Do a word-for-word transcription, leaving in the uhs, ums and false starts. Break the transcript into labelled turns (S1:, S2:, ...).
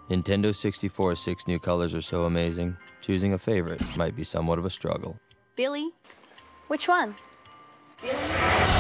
S1: Nintendo sixty-four's six new colors are so amazing, choosing a favorite might be somewhat of a struggle.
S2: Billy, which one? Billy?